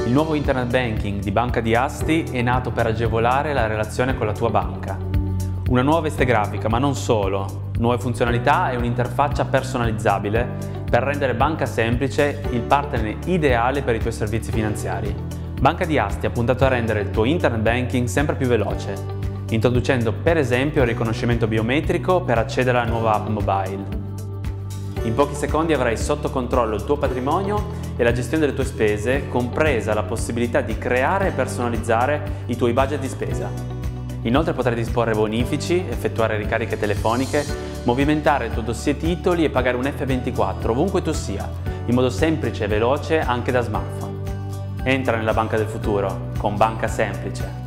Il nuovo internet banking di Banca di Asti è nato per agevolare la relazione con la tua banca. Una nuova veste grafica, ma non solo, nuove funzionalità e un'interfaccia personalizzabile per rendere Banca Semplice il partner ideale per i tuoi servizi finanziari. Banca di Asti ha puntato a rendere il tuo internet banking sempre più veloce, introducendo per esempio il riconoscimento biometrico per accedere alla nuova app mobile. In pochi secondi avrai sotto controllo il tuo patrimonio e la gestione delle tue spese, compresa la possibilità di creare e personalizzare i tuoi budget di spesa. Inoltre potrai disporre bonifici, effettuare ricariche telefoniche, movimentare il tuo dossier titoli e pagare un F24 ovunque tu sia, in modo semplice e veloce anche da smartphone. Entra nella banca del futuro con Banca Semplice.